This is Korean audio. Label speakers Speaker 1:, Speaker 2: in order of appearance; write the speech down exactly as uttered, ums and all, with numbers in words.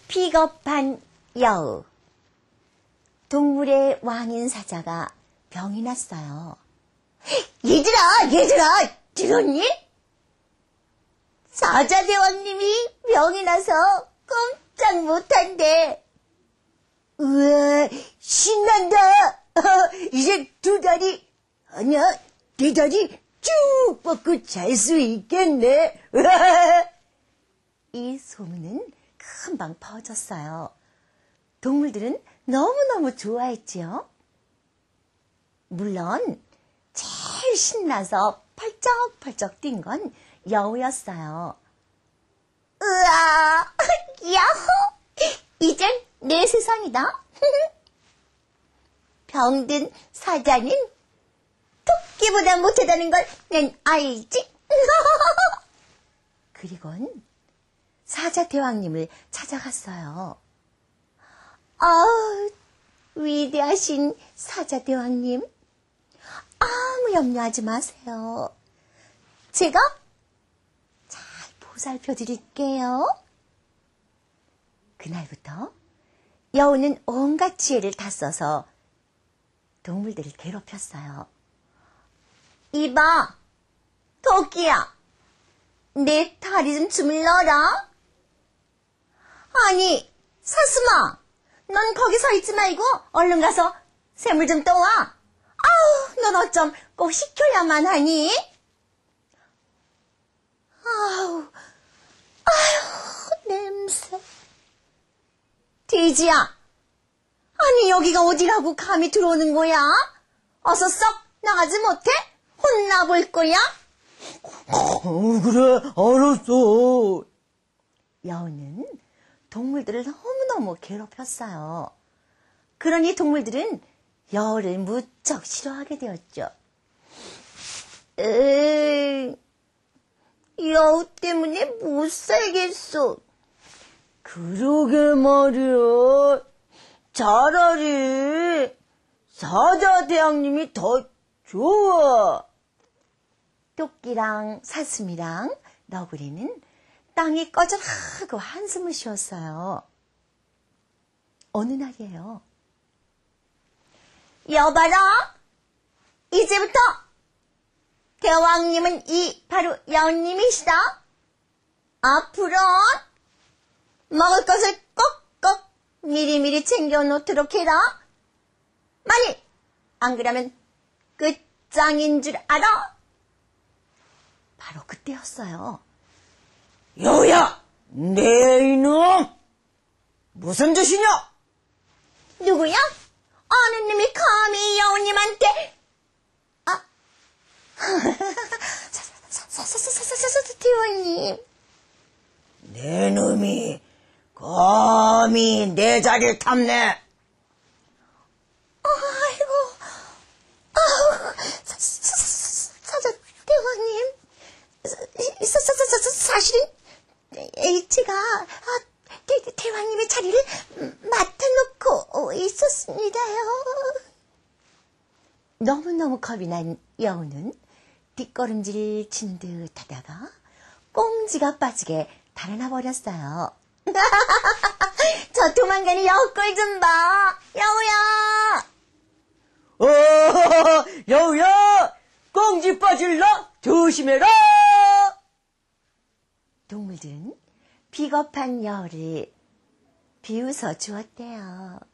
Speaker 1: 비겁한 여우. 동물의 왕인 사자가 병이 났어요. 얘들아, 얘들아, 들었니? 사자 대왕님이 병이 나서 꼼짝 못한대. 우와, 신난다. 이제 두 다리, 아니야, 네 다리 쭉 뻗고 잘 수 있겠네. 이 소문은 금방 퍼졌어요. 동물들은 너무너무 좋아했지요. 물론 제일 신나서 펄쩍펄쩍 뛴 건 여우였어요. 으아, 야호! 이젠 내 세상이다. 병든 사자는 토끼보다 못하다는 걸 난 알지? 그리곤 사자 대왕님을 찾아갔어요. 아우, 위대하신 사자 대왕님, 아무 염려하지 마세요. 제가 잘 보살펴 드릴게요. 그날부터 여우는 온갖 지혜를 다 써서 동물들을 괴롭혔어요. 이봐, 토끼야, 내 다리 좀 주물러라. 아니, 사슴아, 넌 거기 서 있지 말고 얼른 가서 샘물 좀 떠와. 아우, 넌 어쩜 꼭 시켜야만 하니? 아우, 아유, 냄새. 돼지야, 아니 여기가 어디라고 감히 들어오는 거야? 어서 썩 나가지 못해? 혼나볼 거야?
Speaker 2: 어, 그래, 알았어.
Speaker 1: 여우는 동물들을 너무너무 괴롭혔어요. 그러니 동물들은 여우를 무척 싫어하게 되었죠. 에이, 여우 때문에 못 살겠어.
Speaker 2: 그러게 말이야. 차라리 사자 대왕님이 더 좋아.
Speaker 1: 토끼랑 사슴이랑 너구리는 땅이 꺼져하고 한숨을 쉬었어요. 어느 날이에요. 여봐라, 이제부터 대왕님은 이 바로 여우님이시다. 앞으로 먹을 것을 꼭꼭 미리미리 챙겨놓도록 해라. 만일 안 그러면 끝장인 줄 알아. 바로 그때였어요.
Speaker 2: 여우야, 내 이놈! 무슨 짓이냐?
Speaker 1: 누구야? 어느 놈이 감히 여우님한테... 아, 사사사사사사사사 대왕님.
Speaker 2: 내 놈이 감히 내 자리를 탐내.
Speaker 1: 아이고, 아우, 사자 대왕님. 사실은 제가 대왕님의 자리를 맡아놓고 있었습니다요. 너무너무 겁이 난 여우는 뒷걸음질 치는 듯 하다가 꽁지가 빠지게 달아나 버렸어요. 저 도망가는 여우 꼴 좀 봐. 여우야.
Speaker 2: 어, 여우야, 꽁지 빠질라 조심해라.
Speaker 1: 동물들은 비겁한 여우를 비웃어 주었대요.